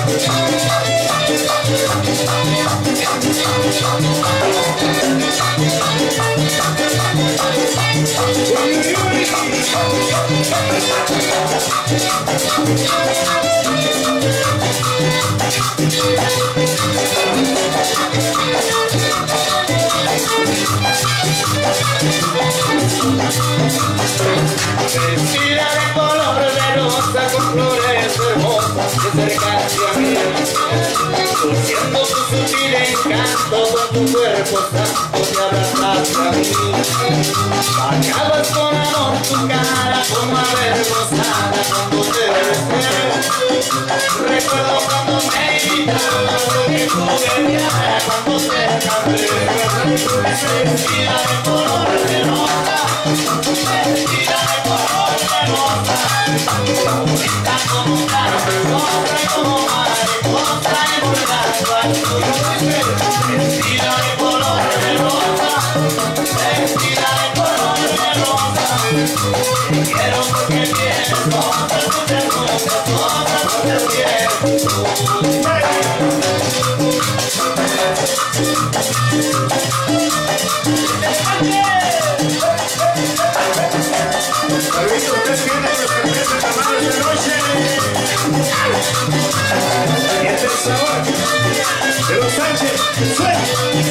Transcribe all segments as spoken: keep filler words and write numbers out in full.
Vestida de color de rosa con flores hermosas que acercarse a mí, luciendo tu sutil encanto con tu cuerpo santo te abrazaste a mí. Bañabas con amor tu cara como avergonzada cuando te besé. Recuerdo cuando me invitabas que tú bebías cuando te casé. Vestida de color de rosa, vestida de color de rosa, bonita como una mariposa y como mariposa envolando al sur. Vestida de color de rosa, vestida de color de rosa, te quiero porque tienes cosas, muchas cosas, cosas, cosas tienes tú. Servicio tres viernes que se presenta esta noche. Y este es el sabor de los Sánchez. ¡Suena!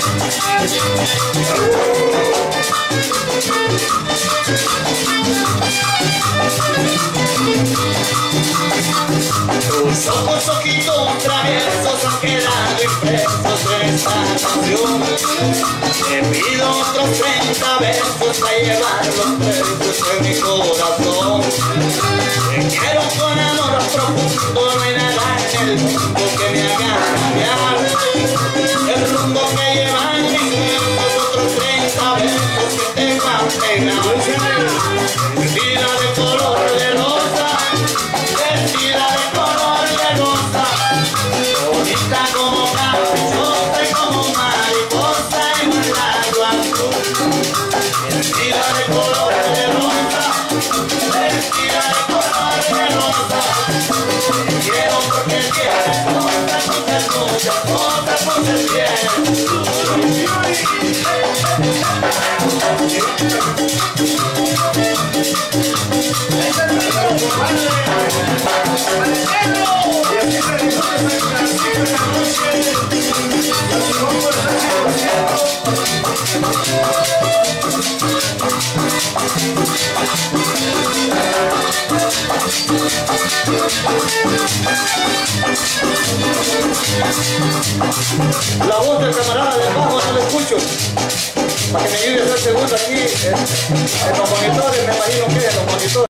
Tus ojos, ojitos traviesos han quedado impresos en esta canción. Te pido otros treinta besos para llevar los besos de mi corazón. Te quiero con amor profundo, no hay nada en el mundo que me haga cambiar el rumbo que llevan mis besos, otros treinta besos que te van a pegar. Vestida de color de rosa, vestida de color de rosa, bonita como caprichosa y como mariposa en un lago azul. Vestida de color de rosa, vestida de color de rosa, te quiero porque tienes cosas, muchas cosas, cosas, cosas tienes tú. La voz del camarada de abajo no la escucho. Para que me ayude a hacer segundo aquí en, en los monitores, me imagino que en los monitores.